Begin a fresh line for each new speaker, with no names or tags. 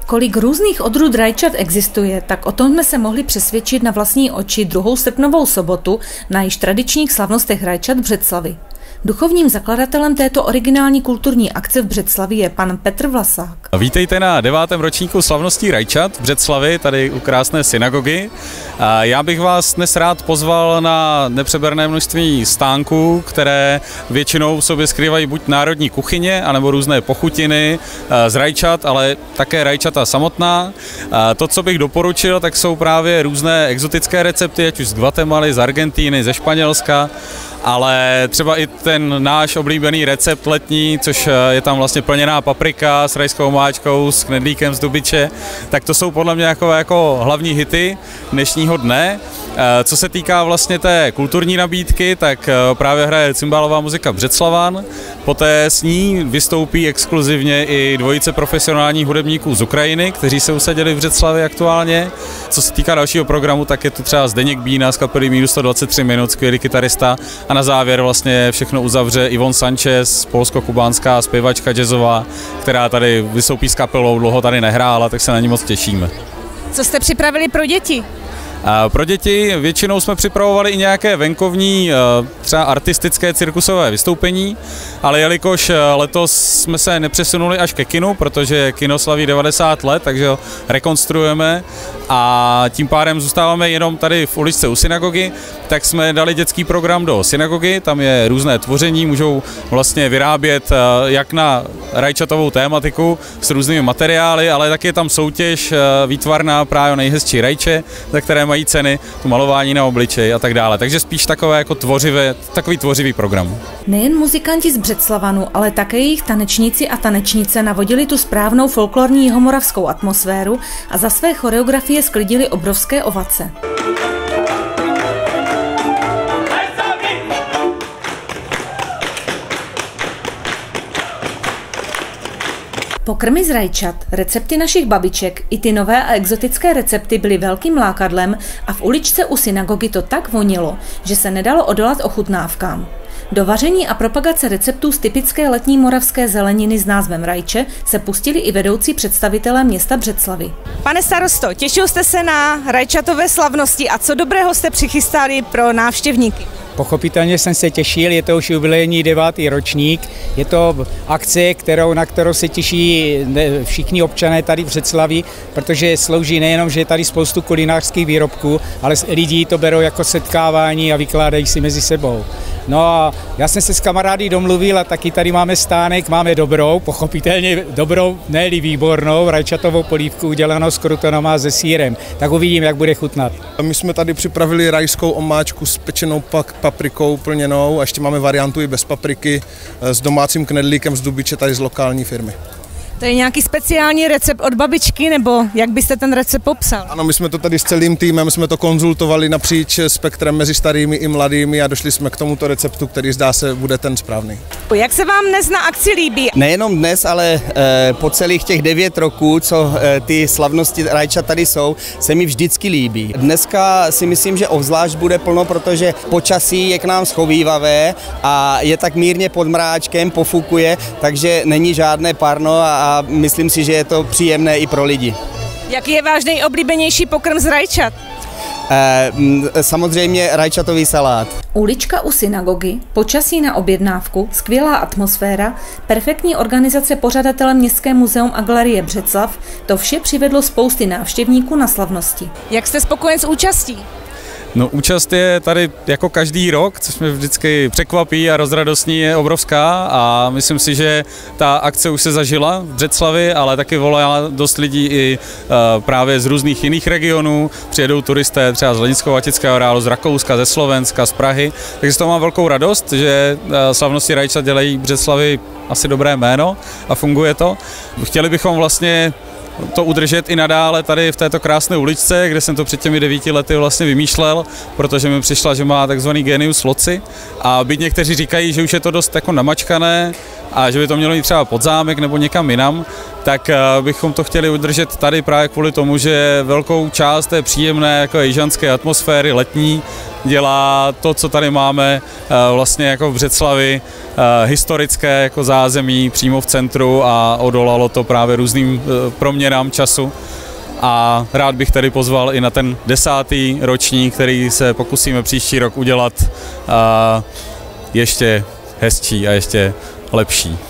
Kolik různých odrůd rajčat existuje, tak o tom jsme se mohli přesvědčit na vlastní oči 2. srpnovou sobotu na již tradičních slavnostech rajčat v Břeclavi. Duchovním zakladatelem této originální kulturní akce v Břeclavi je pan Petr Vlasák.
Vítejte na 9. ročníku slavností rajčat v Břeclavi, tady u krásné synagogy. Já bych vás dnes rád pozval na nepřeberné množství stánků, které většinou v sobě skrývají buď národní kuchyně, anebo různé pochutiny z rajčat, ale také rajčata samotná. To, co bych doporučil, tak jsou právě různé exotické recepty, ať už z Guatemaly, z Argentíny, ze Španělska, ale třeba i ten náš oblíbený recept letní, což je tam vlastně plněná paprika s rajskou omáčkou, s knedlíkem z Dubiče, tak to jsou podle mě jako hlavní hity dnešního dne. Co se týká vlastně té kulturní nabídky, tak právě hraje cymbálová muzika Břeclavan, poté s ní vystoupí exkluzivně i dvojice profesionálních hudebníků z Ukrajiny, kteří se usadili v Břeclavi aktuálně. Co se týká dalšího programu, tak je tu třeba Zdeněk Bína z kapely Minus 123 minut, skvělý kytarista, a na závěr vlastně všechno uzavře Ivon Sanchez, polsko-kubánská zpěvačka jazzová, která tady vystoupí s kapelou, dlouho tady nehrála, tak se na ní moc těšíme.
Co jste připravili pro děti?
Pro děti většinou jsme připravovali i nějaké venkovní, třeba artistické cirkusové vystoupení, ale jelikož letos jsme se nepřesunuli až ke kinu, protože kino slaví 90 let, takže ho rekonstruujeme a tím pádem zůstáváme jenom tady v uličce u synagogy, tak jsme dali dětský program do synagogy, tam je různé tvoření, můžou vlastně vyrábět jak na rajčatovou tématiku s různými materiály, ale taky je tam soutěž výtvarná právě nejhezčí rajče, za které mají ceny, tu malování na obličej a tak dále. Takže spíš takové jako takový tvořivý program.
Nejen muzikanti z Břeclavanu, ale také jejich tanečníci a tanečnice navodili tu správnou folklorní jihomoravskou atmosféru a za své choreografie sklidili obrovské ovace. Pokrmy z rajčat, recepty našich babiček i ty nové a exotické recepty byly velkým lákadlem a v uličce u synagogy to tak vonilo, že se nedalo odolat ochutnávkám. Do vaření a propagace receptů z typické letní moravské zeleniny s názvem rajče se pustili i vedoucí představitelé města Břeclavy.
Pane starosto, těšil jste se na rajčatové slavnosti a co dobrého jste přichystali pro návštěvníky?
Pochopitelně jsem se těšil, je to už jubilejní 9. ročník, je to akce, na kterou se těší všichni občané tady v Břeclavi, protože slouží nejenom, že je tady spoustu kulinářských výrobků, ale lidi to berou jako setkávání a vykládají si mezi sebou. No a já jsem se s kamarády domluvil a taky tady máme stánek, máme dobrou, pochopitelně dobrou, ne-li výbornou, rajčatovou polívku udělanou s krutonama a se sýrem. Tak uvidím, jak bude chutnat.
My jsme tady připravili rajskou omáčku s pečenou paprikou plněnou a ještě máme variantu i bez papriky s domácím knedlíkem z Dubiče, tady z lokální firmy.
To je nějaký speciální recept od babičky, nebo jak byste ten recept popsal?
Ano, my jsme to tady s celým týmem, jsme to konzultovali napříč spektrem mezi starými i mladými a došli jsme k tomuto receptu, který zdá se bude ten správný.
Jak se vám dnes na akci líbí?
Nejenom dnes, ale po celých těch 9 roků, co ty slavnosti rajčat tady jsou, se mi vždycky líbí. Dneska si myslím, že obzvlášť bude plno, protože počasí je k nám schovývavé a je tak mírně pod mráčkem, pofukuje, takže není žádné parno a myslím si, že je to příjemné i pro lidi.
Jaký je váš nejoblíbenější pokrm z rajčat?
Samozřejmě rajčatový salát.
Ulička u synagogy, počasí na objednávku, skvělá atmosféra, perfektní organizace pořadatele Městské muzeum a galerie Břeclav, to vše přivedlo spousty návštěvníků na slavnosti.
Jak jste spokojen s účastí?
No, účast je tady jako každý rok, což mě vždycky překvapí a rozradostní, je obrovská a myslím si, že ta akce už se zažila v Břeclavi, ale taky volá dost lidí i právě z různých jiných regionů. Přijedou turisté třeba z Lednicko-Vatického areálu, z Rakouska, ze Slovenska, z Prahy, takže z toho mám velkou radost, že slavnosti rajčat dělají Břeclavi asi dobré jméno a funguje to. Chtěli bychom vlastně to udržet i nadále tady v této krásné uličce, kde jsem to před těmi 9 lety vlastně vymýšlel, protože mi přišla, že má takzvaný genius loci a byť někteří říkají, že už je to dost jako namačkané, a že by to mělo jít třeba pod zámek nebo někam jinam, tak bychom to chtěli udržet tady právě kvůli tomu, že velkou část té příjemné jako jižanské atmosféry letní dělá to, co tady máme vlastně jako v Břeclavi, historické jako zázemí přímo v centru a odolalo to právě různým proměnám času. A rád bych tady pozval i na ten 10. ročník, který se pokusíme příští rok udělat ještě hezčí a ještě lepší.